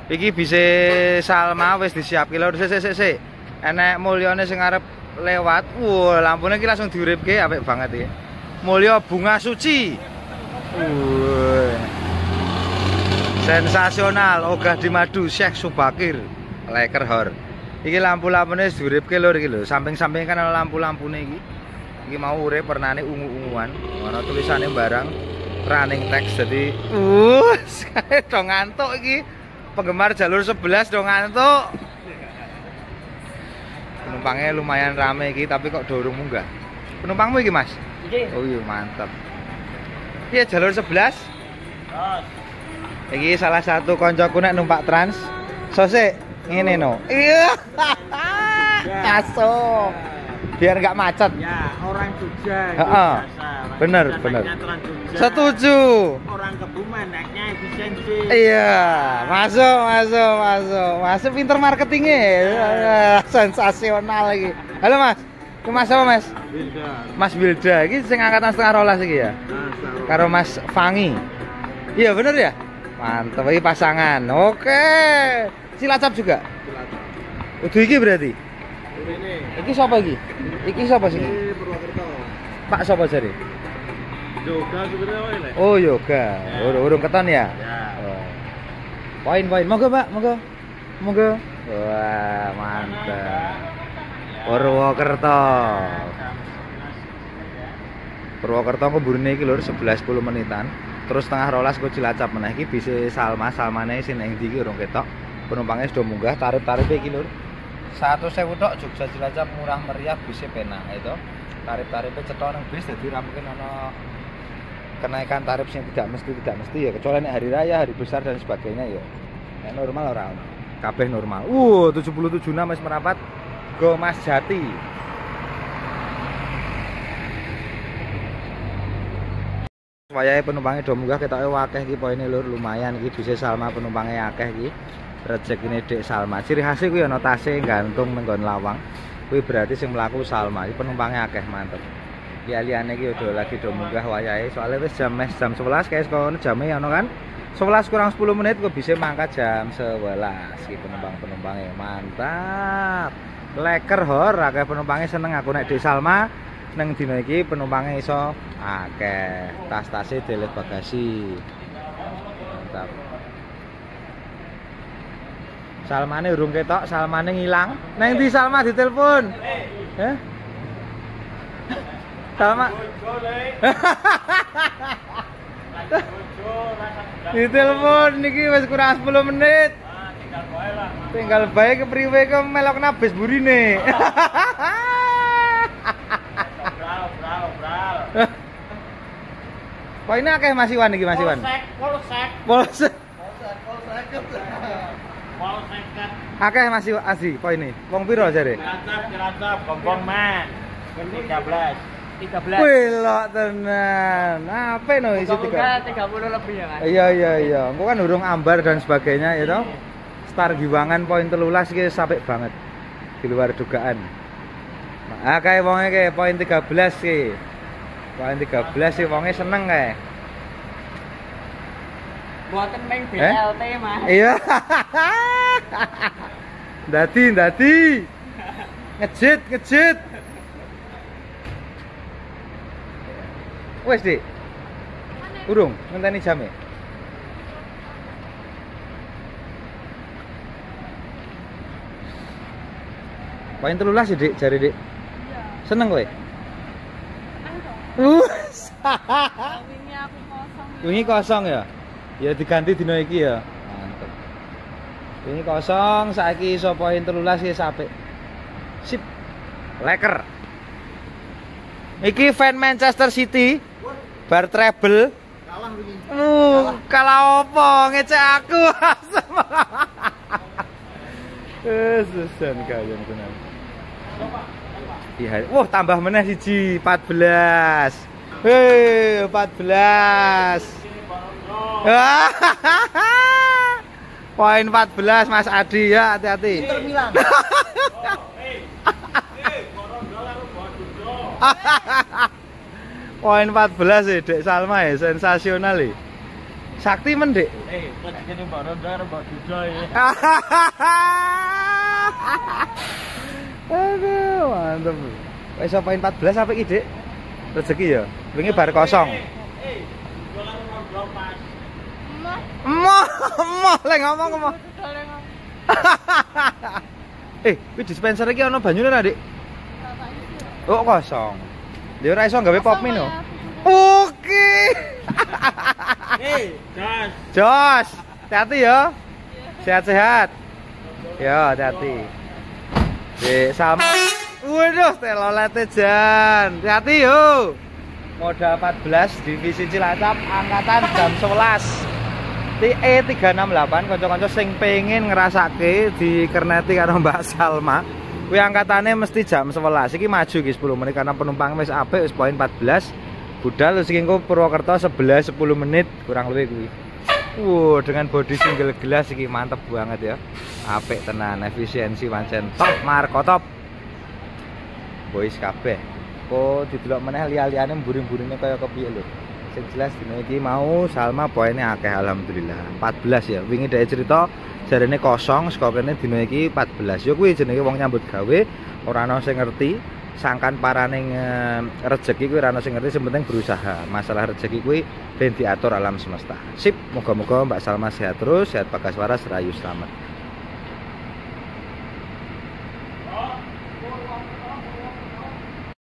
Iki bisa Salma wis disiapke lho. Sik. Enek mulyane sing arep lewat. Wah, lampune iki langsung diuripke apik banget iki. Mulya bunga suci. Sensasional, ogah di madu Syekh Subakir. Leker hor. Iki lampu-lampune diuripke lho iki lho. Samping-samping kan ana lampu-lampune iki. Iki mau urip warnane ungu-unguan. Ana tulisane barang running text jadi do ngantuk iki. Penggemar jalur 11 do ngantuk. Penumpangnya lumayan rame iki tapi kok dorong munggah. Penumpangmu iki, Mas? Iki. Oh iya, mantap. Iya, jalur 11. Iki salah satu koncoku nek numpak trans. Sosek ngene no. Iya. Masuk. Biar nggak macet. Ya, orang Jogja. Heeh. Bener. Setuju. Orang Kebumen naiknya efisiensi. Iya, masuk pinter marketingnya. Sensasional lagi. Halo Mas, ke Mas apa Mas? Wilda. Mas Wilda, ini sing angkatan setengah rolas iki ya? Karo Mas Fangi. Iya bener ya? Mantap, ini pasangan. Oke. Cilacap juga? Cilacap. Udah iki berarti? Iki siapa iki? Iki siapa sih? Purwokerto. Pak siapa jadi? Yoga sebenarnya ini. Oh yoga, urung keton ya? Ya. Oh. Poin, monggo Mbak, monggo. Wah mantap. Purwokerto kuburine iki lho 11-10 menitan. Terus setengah rolas ke Cilacap meneh iki bisa Salmane sing nang ndi iki urung ketok. Penumpangnya sudah munggah, tarif-tarife iki lho. 100.000 tok Jogja Cilacap murah meriah bisa penak itu. Tarif-tarifnya cetok nang bis dadi ra mungkin ana kenaikan tarif yang tidak mesti ya, kecuali hari raya, hari besar dan sebagainya ya. Nek normal ora ono. Kabeh normal. 77 wis merapat Go Mas Jati. Wayahe penumpangnya do munggah ketoke akeh iki poine lur, lumayan iki bisa Salma penumpangnya akeh iki. Rezekine Dek Salma. Ciri khasnya kuwi ana tase gantung nang nggon lawang. Kuwi berarti sing mlaku Salma. Iki penumpangnya akeh, mantep. Ya liyane iki udah lagi do munggah wayahe soalnya wis jam 11 kayak kono jame ono kan 11 kurang 10 menit kok bisa mangkat jam 11 iki penumpangnya mantap leker hor akeh penumpangnya seneng aku nek di Salma neng dina iki penumpangnya iso akeh tas-tase delet bagasi mantap Salmane urung ketok Salmane ngilang neng di Salma ditelepon Salma ditelepon niki wis kurang 10 menit tinggal bae kepriwe ke melokna bis burine poine akeh Mas Iwan iki Mas Iwan polsek akeh Mas Iwan asli poine wong piro jare Cilacap bongbong mah 13. Wih lo tenan. Apa no isi 30 lebih ya kan? Iya. Engko kan urung ambar dan sebagainya ya toh. Star Giwangan poin 13 iki sampai banget. Di luar dugaan. Nah, kae wonge kae poin 13 ki. Poin 13 sih wonge seneng kae. Buatan main BLT Mas. Iya. Dadi. Ngejit. Wes Dik. Urung ngenteni jame. Poin 13 ya Dik, jare Dik. Iya. Seneng kowe? Wingi aku kosong. Wingi kosong ya? Ya diganti dina iki ya. Mantep. Wingi kosong, saiki iso poin 13 ya apik. Sip. Leker. Iki fan Manchester City. Bar treble kalah wingi. Kalah opo ngecek aku. Susan kalian tenan. Iya, wah tambah meneh siji 14. Hei, 14. Poin 14 Mas Adi ya, hati-hati. Inter Milan. Poin 14 ya Dek Salma ya, sensasional ya. Sakti men, Dik. Rezekine Mbak Ronda karo Mbak Duda ya. Aduh, mantep. Wis poin 14 apik iki, Dik. Rezeki ya. Wingi bar kosong. Jualan ngobrol pas. Emoh, lek ngomong emoh. Kuwi dispenser iki ana banyune ra, Dik? Oh, kosong. Dia ora iso gawe pop mino. Oke. Jos. Jos. Hati-hati ya. Sehat-sehat. Ya, hati-hati. Dek sama. Waduh, telolete jan. Hati-hati yo. Modal 14 divisi Cilacap angkatan jam 11. TE368 kanca-kanca sing pengen ngrasake dikerneti karo Mbak Salma. Kuwi angkatane mesti jam 11. Iki maju iki 10 menit karena penumpang wis apik wis poin 14. Budal terus iki engko Purwokerto 11 10 menit kurang lebih kuwi. Dengan body single gelas iki mantep banget ya. Apik tenan, efisiensi pancen top, marko top. Boys kabeh. Kok didelok meneh liya-liyane mburi-mburine kaya kepiye lho. Sing jelas dina iki mau Salma poinnya akeh alhamdulillah. 14 ya. Wingi dhek cerita jarene kosong saka kene dina iki 14. Ya kuwi jenenge wong nyambut gawe ora ana sing ngerti. Sangkan paraning rezeki kuwi ora ana sing ngerti, sing penting berusaha. Masalah rezeki kuwi ben diatur alam semesta. Sip, moga-moga Mbak Salma sehat terus, sehat pakai suara serayu selamat.